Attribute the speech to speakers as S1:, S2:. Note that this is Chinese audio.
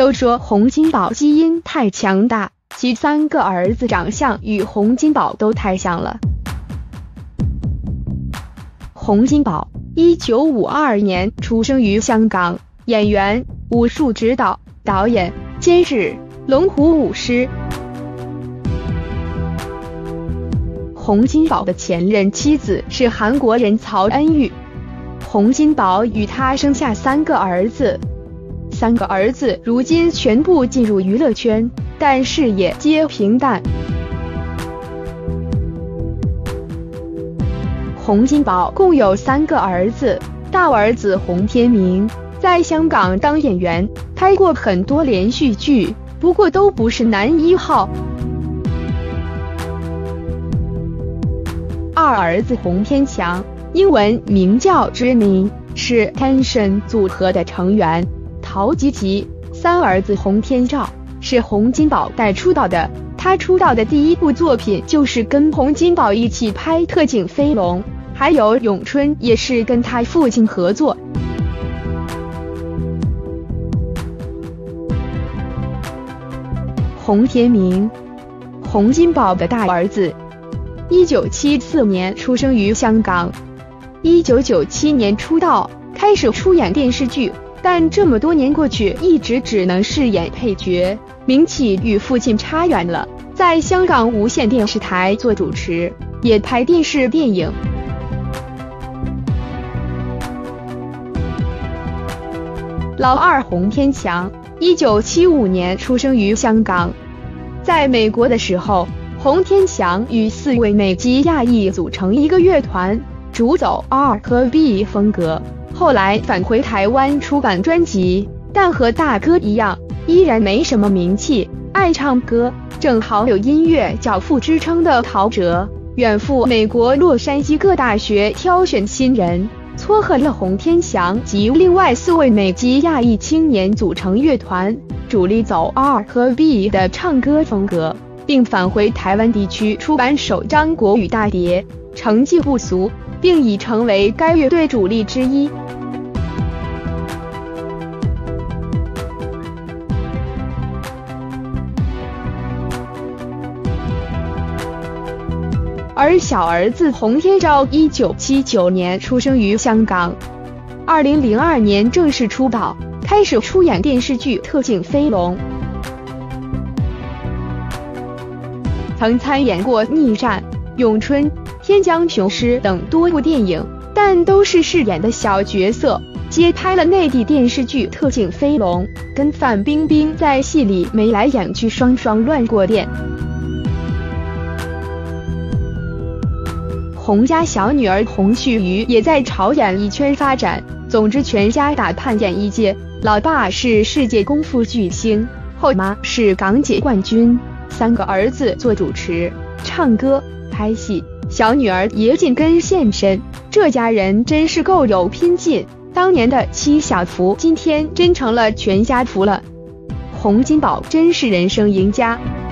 S1: 都说洪金宝基因太强大，其3个儿子长相与洪金宝都太像了。洪金宝1952年出生于香港，演员、武术指导、导演、监制，龙虎武师。洪金宝的前任妻子是韩国人曹恩玉。洪金宝与他生下3个儿子，3个儿子如今全部进入娱乐圈，但事业皆平淡。洪金宝共有3个儿子，大儿子洪天明在香港当演员，拍过很多连续剧，不过都不是男1号。二儿子洪天强，英文名叫 Jimmy， 是 Tension 组合的成员，陶吉吉。3儿子洪天照是洪金宝带出道的，他出道的第1部作品就是跟洪金宝一起拍《特警飞龙》，还有《咏春》也是跟他父亲合作。洪天明，洪金宝的大儿子，1974年出生于香港，1997年出道，开始出演电视剧，但这么多年过去，一直只能饰演配角，名气与父亲差远了。在香港无线电视台做主持，也拍电视电影。老二洪天强，1975年出生于香港，在美国的时候，洪天强与4位美籍亚裔组成一个乐团，主走 R 和 B 风格。后来返回台湾出版专辑，但和大哥一样，依然没什么名气，爱唱歌。正好有音乐教父之称的陶喆远赴美国洛杉矶各大学挑选新人，撮合了洪天强及另外4位美籍亚裔青年组成乐团，主力走 R 和 B 的唱歌风格，并返回台湾地区出版首张国语大碟，成绩不俗，并已成为该乐队主力之一。而小儿子洪天照1979年出生于香港，2002年正式出道，开始出演电视剧《特警飞龙》，曾参演过《逆战》《咏春》《天降雄狮》等多部电影，但都是饰演的小角色。接拍了内地电视剧《特警飞龙》，跟范冰冰在戏里眉来眼去，双双乱过电。洪家小女儿洪旭瑜也在朝演艺圈发展，总之全家打盼演艺界。老爸是世界功夫巨星，后妈是港姐冠军，3个儿子做主持、唱歌、拍戏，小女儿也紧跟现身，这家人真是够有拼劲。当年的7小福，今天真成了全家福了。洪金宝真是人生赢家。